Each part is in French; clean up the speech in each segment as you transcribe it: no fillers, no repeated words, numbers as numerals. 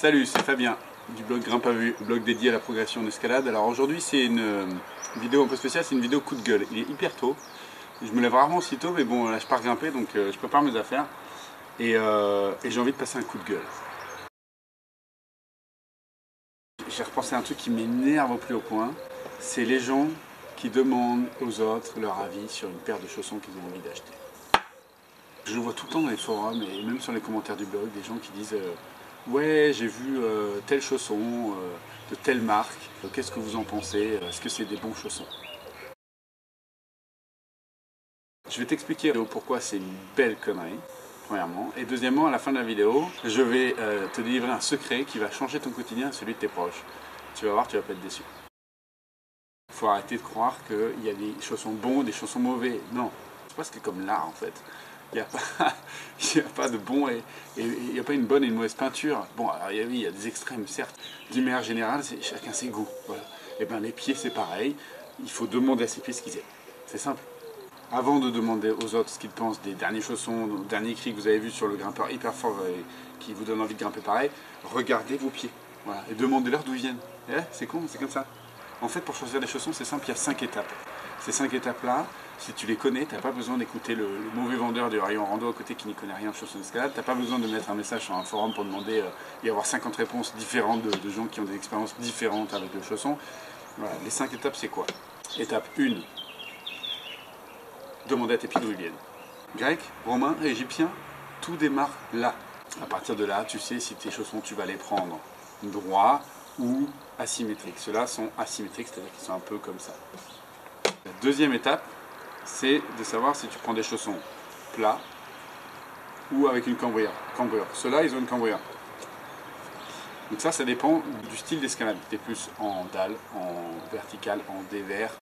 Salut, c'est Fabien du blog Grimpe à Vue, blog dédié à la progression en escalade. Alors aujourd'hui c'est une vidéo un peu spéciale, c'est une vidéo coup de gueule. Il est hyper tôt, je me lève rarement si tôt, mais bon là je pars grimper donc je prépare mes affaires et j'ai envie de passer un coup de gueule. J'ai repensé à un truc qui m'énerve au plus haut point, c'est les gens qui demandent aux autres leur avis sur une paire de chaussons qu'ils ont envie d'acheter. Je le vois tout le temps dans les forums et même sur les commentaires du blog, des gens qui disent ouais, j'ai vu tel chausson de telle marque, qu'est-ce que vous en pensez? Est-ce que c'est des bons chaussons? Je vais t'expliquer pourquoi c'est une belle connerie, premièrement. Et deuxièmement, à la fin de la vidéo, je vais te délivrer un secret qui va changer ton quotidien et celui de tes proches. Tu vas voir, tu vas pas être déçu. Il faut arrêter de croire qu'il y a des chaussons bons, des chaussons mauvais. Non, c'est presque comme l'art en fait. Il n'y a pas de bon et il n'y a pas une bonne et une mauvaise peinture. Bon, alors il y a des extrêmes, certes. D'une manière générale, chacun ses goûts. Voilà. Et bien les pieds, c'est pareil. Il faut demander à ses pieds ce qu'ils aiment. C'est simple. Avant de demander aux autres ce qu'ils pensent des derniers chaussons, des derniers cris que vous avez vus sur le grimpeur hyper fort et qui vous donne envie de grimper pareil, regardez vos pieds. Voilà. Et demandez-leur d'où ils viennent. C'est con, c'est comme ça. En fait, pour choisir des chaussons, c'est simple, il y a 5 étapes. Ces 5 étapes-là, si tu les connais, tu n'as pas besoin d'écouter le mauvais vendeur du rayon rando à côté qui n'y connaît rien en chaussons d'escalade. Tu n'as pas besoin de mettre un message sur un forum pour demander y avoir 50 réponses différentes de gens qui ont des expériences différentes avec le chausson. Voilà, les 5 étapes, c'est quoi? Étape 1, demander à tes pieds d'où ils viennent. Grec, romain, égyptien, tout démarre là. À partir de là, tu sais si tes chaussons, tu vas les prendre droits ou asymétriques. Ceux-là sont asymétriques, c'est-à-dire qu'ils sont un peu comme ça. La deuxième étape, c'est de savoir si tu prends des chaussons plats ou avec une cambrure. Ceux-là, ils ont une cambrure. Donc ça dépend du style d'escalade. Tu es plus en dalle, en vertical, en dévers.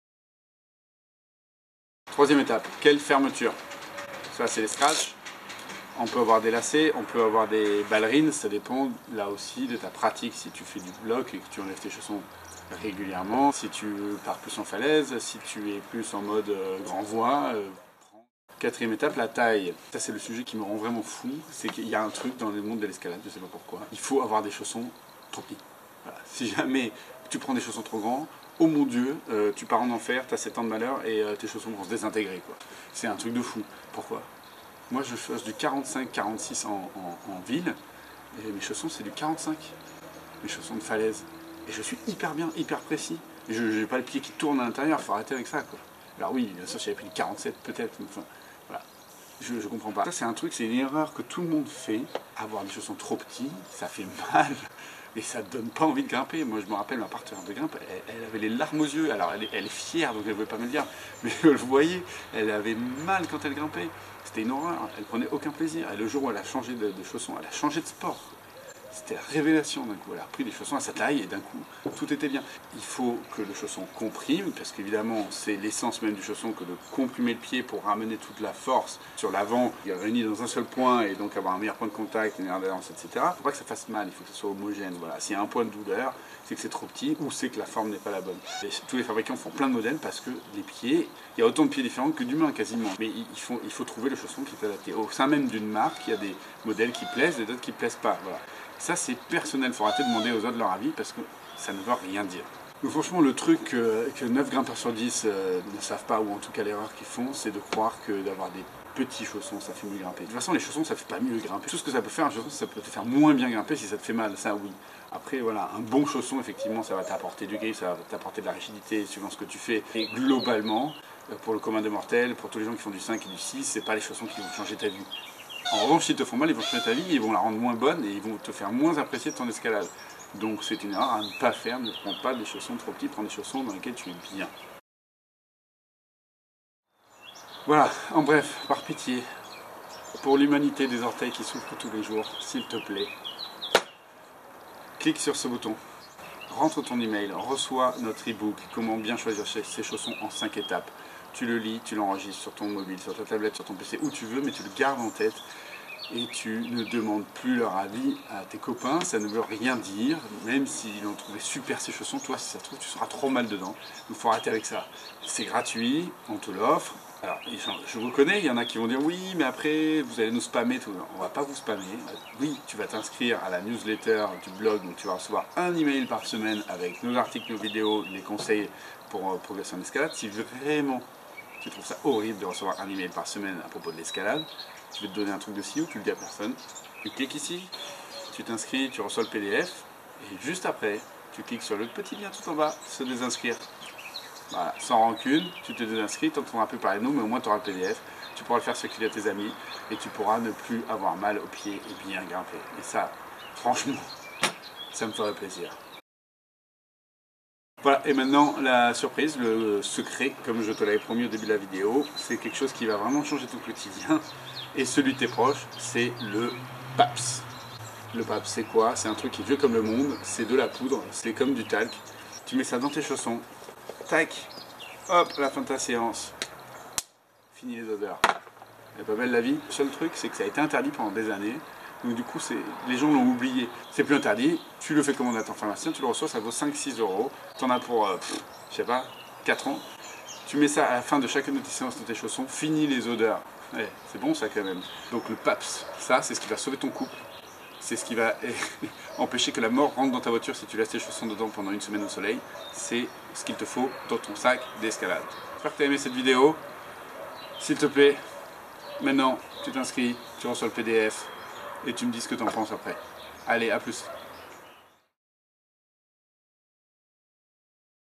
Troisième étape, quelle fermeture? Ça, c'est les scratchs. On peut avoir des lacets, on peut avoir des ballerines. Ça dépend là aussi de ta pratique. Si tu fais du bloc et que tu enlèves tes chaussons régulièrement, si tu pars plus en falaise, si tu es plus en mode grand voie. Quatrième étape, la taille. Ça c'est le sujet qui me rend vraiment fou, c'est qu'il y a un truc dans le monde de l'escalade, je sais pas pourquoi. Il faut avoir des chaussons trop petits. Voilà. Si jamais tu prends des chaussons trop grands, oh mon Dieu, tu pars en enfer, tu as 7 ans de malheur et tes chaussons vont se désintégrer. C'est un truc de fou. Pourquoi? Moi je fais du 45-46 en ville, et mes chaussons c'est du 45. Mes chaussons de falaise. Et je suis hyper bien, hyper précis. Je n'ai pas le pied qui tourne à l'intérieur, il faut arrêter avec ça. Alors oui, bien sûr, si j'avais pris du 47 peut-être, enfin, voilà. Je comprends pas. Ça c'est un truc, c'est une erreur que tout le monde fait. Avoir des chaussons trop petits, ça fait mal. Et ça ne donne pas envie de grimper. Moi je me rappelle ma partenaire de grimpe, elle avait les larmes aux yeux. Alors elle est fière, donc elle ne veut pas me le dire. Mais vous le voyez, elle avait mal quand elle grimpait. C'était une horreur, elle prenait aucun plaisir. Et le jour où elle a changé de chaussons, elle a changé de sport. C'était la révélation d'un coup. Elle a repris des chaussons à sa taille et d'un coup, tout était bien. Il faut que le chausson comprime, parce qu'évidemment, c'est l'essence même du chausson que de comprimer le pied pour ramener toute la force sur l'avant, réunie dans un seul point et donc avoir un meilleur point de contact, une meilleure adhérence, etc. Il ne faut pas que ça fasse mal, il faut que ce soit homogène. Voilà. S'il y a un point de douleur, c'est que c'est trop petit ou c'est que la forme n'est pas la bonne. Et tous les fabricants font plein de modèles parce que les pieds, il y a autant de pieds différents que d'humains quasiment. Mais il faut trouver le chausson qui est adapté. Au sein même d'une marque, il y a des modèles qui plaisent et d'autres qui ne plaisent pas. Voilà. Ça c'est personnel, il faut arrêter de demander aux autres leur avis parce que ça ne veut rien dire. Donc franchement le truc que 9 grimpeurs sur 10 ne savent pas, ou en tout cas l'erreur qu'ils font, c'est de croire que d'avoir des petits chaussons ça fait mieux grimper. De toute façon les chaussons ça fait pas mieux grimper. Tout ce que ça peut faire, un chausson ça peut te faire moins bien grimper si ça te fait mal, ça oui. Après voilà, un bon chausson effectivement ça va t'apporter du grip, ça va t'apporter de la rigidité suivant ce que tu fais. Et globalement, pour le commun des mortels, pour tous les gens qui font du 5 et du 6, c'est pas les chaussons qui vont changer ta vie. En revanche, s'ils te font mal, ils vont changer ta vie, ils vont la rendre moins bonne et ils vont te faire moins apprécier de ton escalade. Donc c'est une erreur à ne pas faire, ne prends pas des chaussons trop petits, prends des chaussons dans lesquels tu es bien. Voilà, en bref, par pitié, pour l'humanité des orteils qui souffrent tous les jours, s'il te plaît, clique sur ce bouton, rentre ton email, reçois notre e-book, comment bien choisir ses chaussons en 5 étapes. Tu le lis, tu l'enregistres sur ton mobile, sur ta tablette, sur ton PC, où tu veux, mais tu le gardes en tête. et tu ne demandes plus leur avis à tes copains, ça ne veut rien dire, même s'ils ont trouvé super ces chaussons, toi si ça se trouve tu seras trop mal dedans, donc il faut arrêter avec ça. C'est gratuit, on te l'offre. Alors, je vous connais, il y en a qui vont dire oui, mais après vous allez nous spammer tout. On va pas vous spammer. Oui, tu vas t'inscrire à la newsletter du blog, donc tu vas recevoir un email par semaine avec nos articles, nos vidéos, les conseils pour progresser en escalade. Si vraiment tu trouves ça horrible de recevoir un email par semaine à propos de l'escalade, je vais te donner un truc de CEO, tu le dis à personne. Tu cliques ici, tu t'inscris, tu reçois le PDF, et juste après, tu cliques sur le petit lien tout en bas, se désinscrire. Voilà, sans rancune, tu te désinscris, tu n'entendras plus parler de nous, mais au moins tu auras le PDF, tu pourras le faire circuler à tes amis, et tu pourras ne plus avoir mal aux pieds et bien grimper. Et ça, franchement, ça me ferait plaisir. Voilà, et maintenant la surprise, le secret, comme je te l'avais promis au début de la vidéo, c'est quelque chose qui va vraiment changer ton quotidien, et celui de tes proches, c'est le PAPS. Le PAPS, c'est quoi? C'est un truc qui est vieux comme le monde, c'est de la poudre, c'est comme du talc. Tu mets ça dans tes chaussons, tac, hop, à la fin de ta séance, fini les odeurs. Elle est pas belle la vie. Le seul truc, c'est que ça a été interdit pendant des années. Donc du coup, les gens l'ont oublié. C'est plus interdit. Tu le fais commander à ton pharmacien, tu le reçois, ça vaut 5-6 euros. Tu en as pour, je sais pas, 4 ans. Tu mets ça à la fin de chacune de tes séances de tes chaussons. Fini les odeurs. Ouais, c'est bon ça quand même. Donc le PAPS, ça, c'est ce qui va sauver ton couple. C'est ce qui va empêcher que la mort rentre dans ta voiture si tu laisses tes chaussons dedans pendant une semaine au soleil. C'est ce qu'il te faut dans ton sac d'escalade. J'espère que tu as aimé cette vidéo. S'il te plaît, maintenant tu t'inscris, tu reçois le PDF et tu me dis ce que tu en penses après. Allez, à plus.